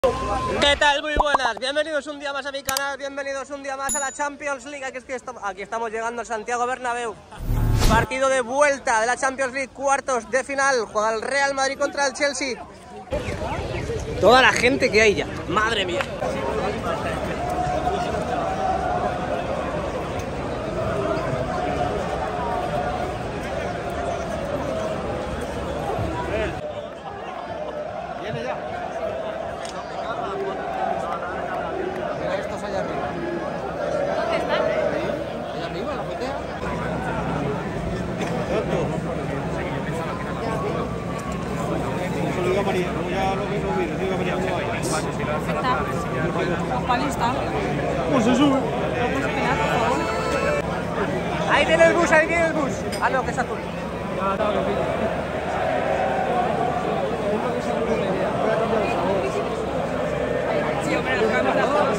¿Qué tal? Muy buenas, bienvenidos un día más a mi canal, bienvenidos un día más a la Champions League. Aquí estamos llegando al Santiago Bernabéu. Partido de vuelta de la Champions League, cuartos de final. Juega el Real Madrid contra el Chelsea. Toda la gente que hay ya, madre mía. Viene ya. Estos allá arriba. ¿Dónde están? Allá arriba, en la azotea. Eso lo diga María, luego ya lo mismo vídeos, diga María cómo va. ¿Los cuales están? Pues se sube. Ahí viene el bus, ahí viene el bus. Ah, no, que es azul. Sí, hombre, los cambios las dos.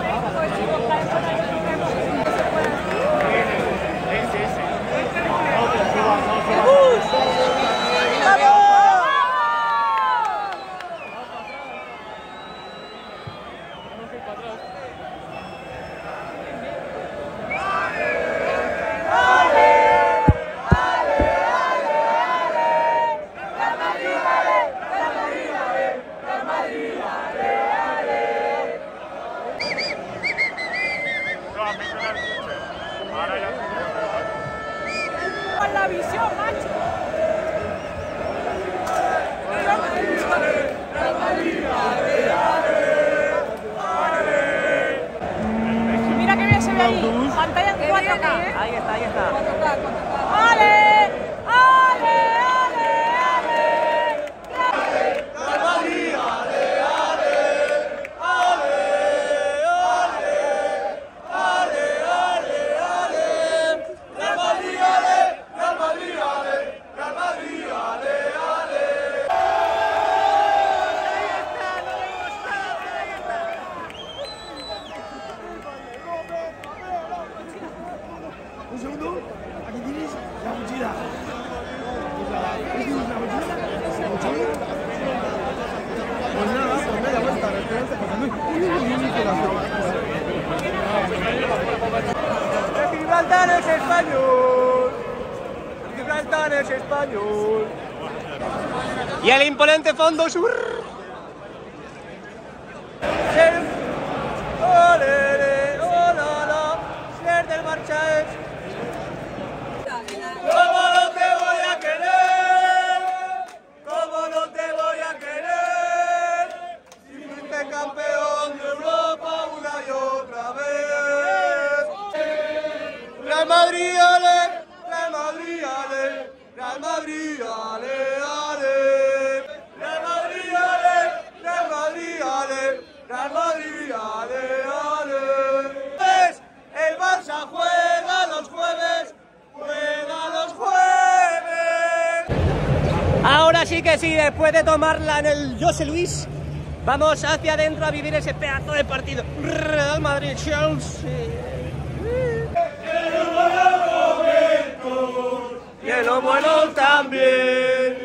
Con la visión, macho. Mira que bien se ve ahí. Pantalla en 4K. Ahí está, ahí está. 4K. ¡Ale! ¡Ale! ¡Ale! Un segundo, aquí tienes la mochila. ¿Aquí tienes la mochila? ¿La mochila? Pues nada, pues media vuelta, restaurante, Gibraltar es español. Gibraltar es español. Y el imponente fondo sur. Olere, olala, ser del marcha es. ¿Cómo no te voy a querer? ¿Cómo no te voy a querer? Si fuiste campeón de Europa una y otra vez. Real Madrid, ale, Real Madrid, ale, Real Madrid, ale, ale. Real Madrid, ale, Real Madrid, ale, Real Madrid, ale, ale. El Barça juega los jueves. ¡Juega los jueves! Ahora sí que sí, después de tomarla en el José Luis, vamos hacia adentro a vivir ese pedazo de partido. Real Madrid, Chelsea. Y en lo bueno también.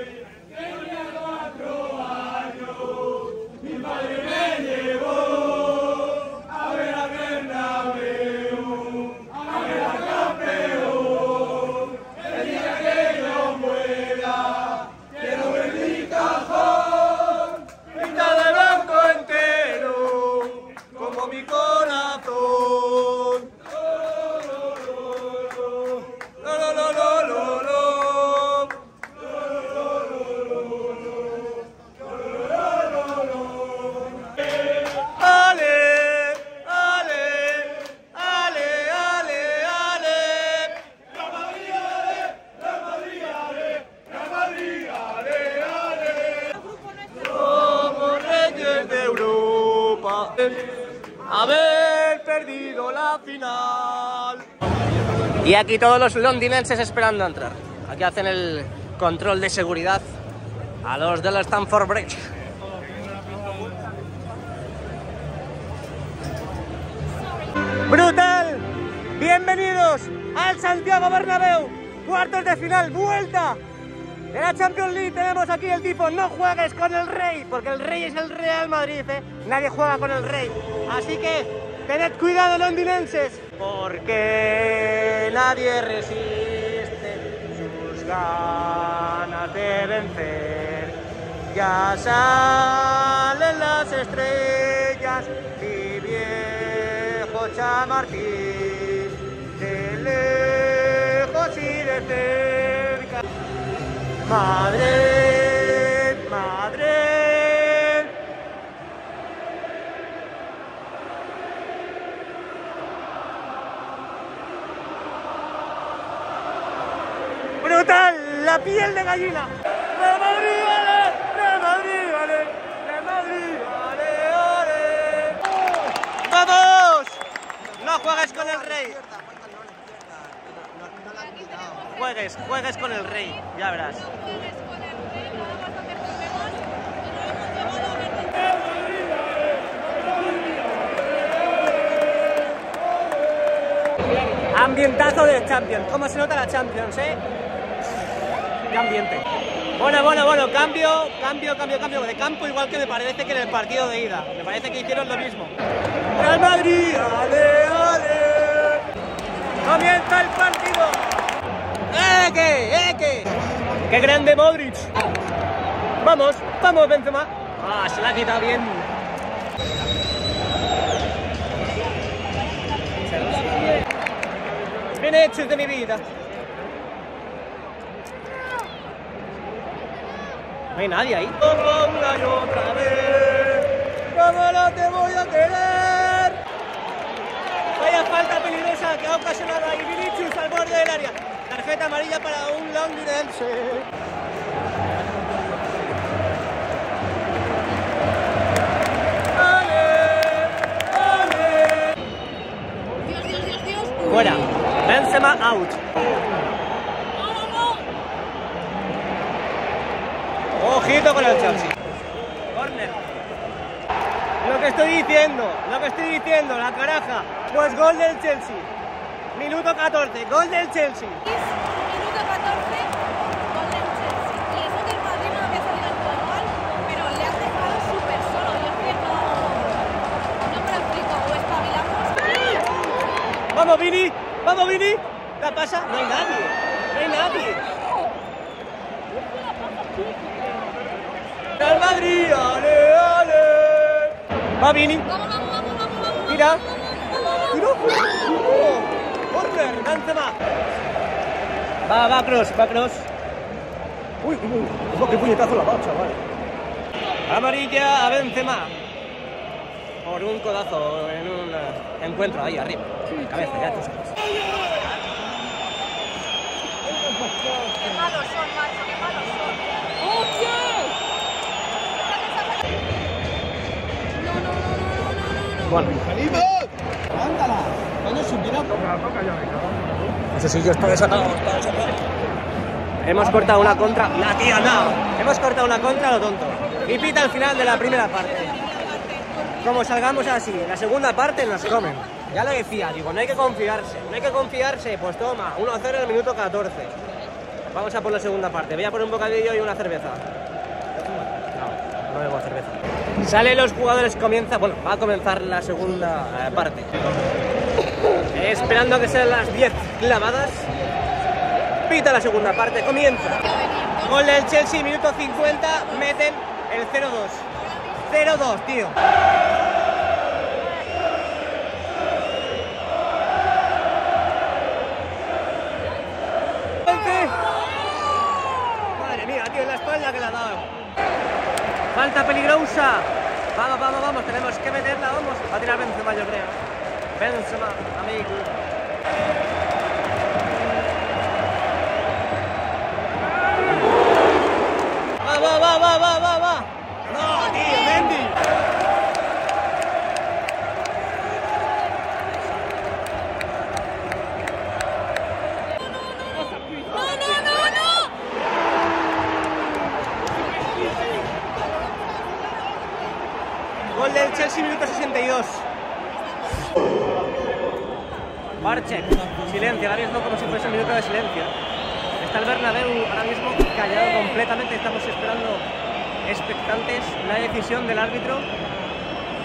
Haber perdido la final. Y aquí todos los londinenses esperando a entrar. Aquí hacen el control de seguridad a los del Stamford Bridge. ¡Brutal! Bienvenidos al Santiago Bernabéu. Cuartos de final, vuelta de la Champions League. Tenemos aquí el tifo, no juegues con el rey, porque el rey es el Real Madrid, ¿eh? nadie juega con el rey. Así que tened cuidado, londinenses, porque nadie resiste sus ganas de vencer. Ya salen las estrellas y viejo Chamartín, de lejos y de cerca. Madrid, Madrid. ¡Brutal! ¡La piel de gallina! ¡De Madrid, vale! ¡De Madrid, vale! ¡De Madrid, vale, vale! ¡Vamos! No juegues con el rey. Juegues con el rey, ya verás. Ambientazo de Champions. ¿Cómo se nota la Champions, Qué ambiente. Bueno, cambio de campo, igual que me parece que en el partido de ida. Me parece que hicieron lo mismo. ¡Real Madrid! ¡Ale, ale! ¡Comienza el partido! ¡Qué grande Modric! ¡Vamos, Benzema! ¡Ah, se la ha quitado bien! Bien hecho de mi vida. No hay nadie ahí. Una y otra vez, ¿cómo no te voy a querer? Vaya falta peligrosa que ha ocasionado ahí Vinicius al borde del área. Tarjeta amarilla para un londinense. Dios. Fuera. Benzema out. Ojito con el Chelsea. Corner. Lo que estoy diciendo, la caraja. Pues gol del Chelsea. Minuto 14, gol del Chelsea. Minuto 14, gol del Chelsea. Y eso que el Madrid no había salido al global, pero le has dejado súper solo. Yo es que no me lo explico. O espabilamos. Vamos, Vini. ¿Qué pasa? No hay nadie. ¡Real Madrid! ¡Ale, ale! Va Vini. Vamos. Mira. Corner, Benzema. Va cross. Uy, qué puñetazo la va, chaval. Amarilla a Benzema. Por un codazo en un encuentro ahí arriba. Cabeza, ya tú sabes. Qué malos son, macho, qué malos son. ¡Oh, Dios! No. Bueno. ¡Ándala! ¿Dónde subirá? Eso sí, yo estoy desatado. Hemos cortado una contra. ¡La tía, no! Hemos cortado una contra a lo tonto. Y pita al final de la primera parte. Como salgamos así, en la segunda parte nos comen. Ya lo decía, digo, no hay que confiarse. Pues toma, 1-0 en el minuto 14. Vamos a por la segunda parte. Voy a poner un bocadillo y una cerveza. No bebo cerveza. Salen los jugadores, va a comenzar la segunda parte. Esperando que sean las 10 clavadas. Pita la segunda parte, comienza. Gol del Chelsea, minuto 50, meten el 0-2. 0-2, tío. Madre mía, tío, en la espalda que le ha dado. Falta peligrosa. Vamos, tenemos que meterla, vamos. Va a tirar Benzema, yo creo. Benzema, amigo. Va. No, tío, Mendy. No. Gol del Chelsea, minuto 62. Barchek, silencio, ahora mismo como si fuese un minuto de silencio. Está el Bernabéu ahora mismo callado completamente, estamos esperando expectantes la decisión del árbitro.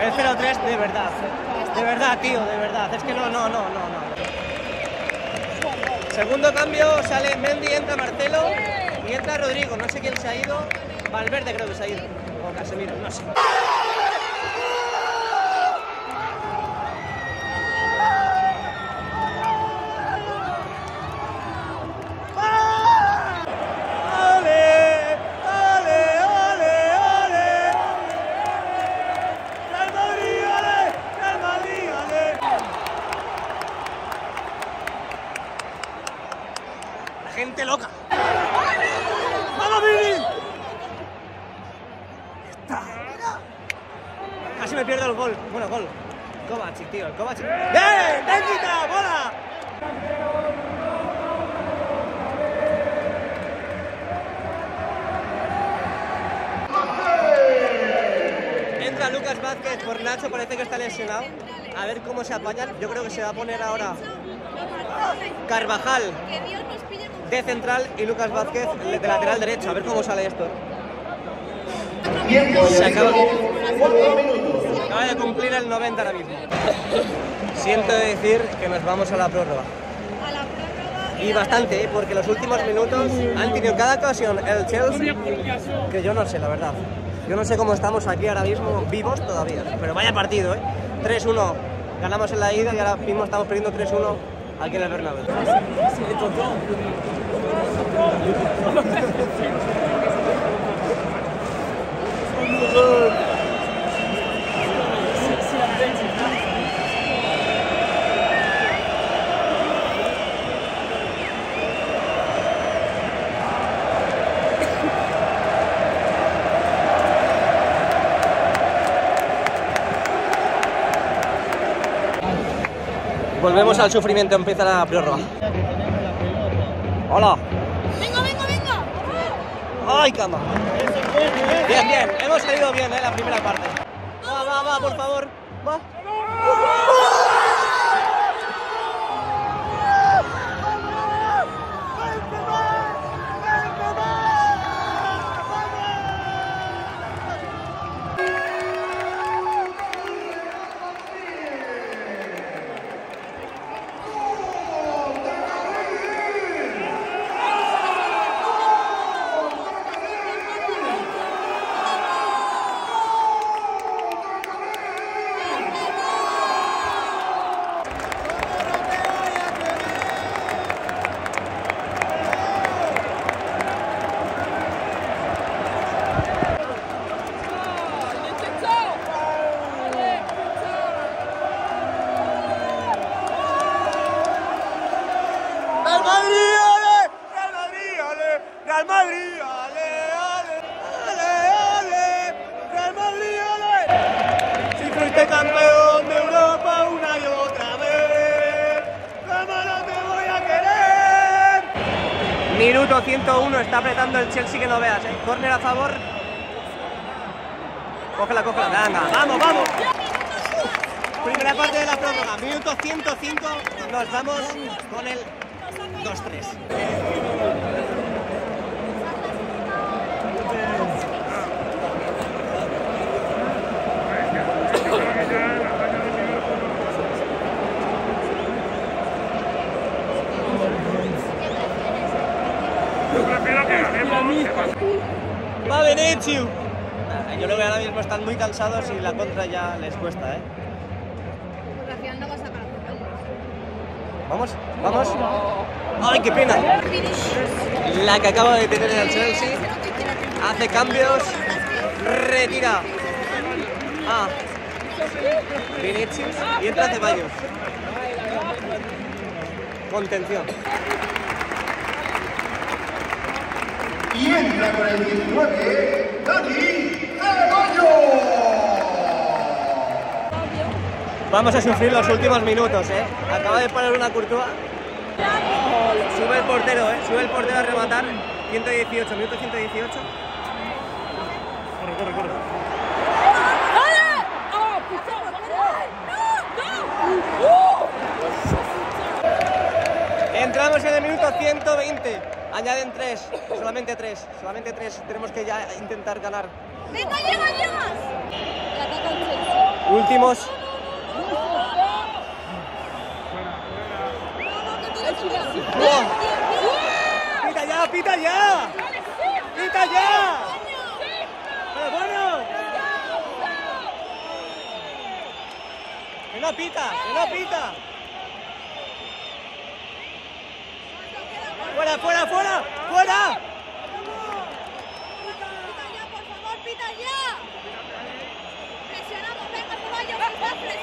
El 0-3 de verdad. De verdad, tío, de verdad. Es que no. Segundo cambio, sale Mendy, entra Marcelo y entra Rodrigo. No sé quién se ha ido. Valverde creo que se ha ido. O Casemiro, no sé. Gente loca. ¡Vamos, Vini! Casi me pierdo el gol. Bueno, gol. Kovacic, tío. El Kovacic. ¡Bien! ¡Técnica! ¡Bola! Entra Lucas Vázquez por Nacho. Parece que está lesionado. A ver cómo se apañan. Yo creo que se va a poner ahora Carvajal de central y Lucas Vázquez de lateral derecho. A ver cómo sale esto. Se acaba de cumplir el 90 ahora mismo. Siento decir que nos vamos a la prórroga. Y bastante, porque los últimos minutos han tenido cada ocasión el Chelsea, que yo no sé, la verdad. Yo no sé cómo estamos aquí ahora mismo, vivos todavía. Pero vaya partido, 3-1. Ganamos en la ida y ahora mismo estamos perdiendo 3-1 aquí en el Bernabéu. Volvemos al sufrimiento, empieza la prórroga. Hola. Venga. ¡Ay, cama! Bien, hemos salido bien, la primera parte. Va, por favor. Va. Real Madrid, Real Madrid, si fuiste campeón de Europa una y otra vez, ¿cómo no te voy a querer? Minuto 101, está apretando el Chelsea que no veas, Córner a favor. Cógela, venga, vamos. Primera parte de la prórroga, minuto 105, nos vamos con el 2-3. Va Vinicius. Yo creo que ahora mismo están muy cansados y la contra ya les cuesta, Porque al final no vas a sacar. Vamos. ¡Ay, qué pena! La que acaba de tener el Chelsea. Hace cambios. Retira a Vinicius y entra Ceballos. Contención. Y entra con el 19, Dani Ceballos. Vamos a sufrir los últimos minutos, Acaba de poner una Courtois. Sube el portero, Sube el portero a rematar. 118, minuto 118. Corre. Entramos en el minuto 120. Añaden 3, solamente 3. Tenemos que ya intentar ganar. ¡Venga, llegas! Y ataca el Chelsea. Últimos. ¡Pita ya, pita ya! ¡Pita ya! ¡Pero bueno! ¡Que no pita! ¡Que no pita! ¡Fuera, fuera, fuera! ¡Fuera! Pita ya, por favor, pita ya. Presionamos, venga, caballo, venga,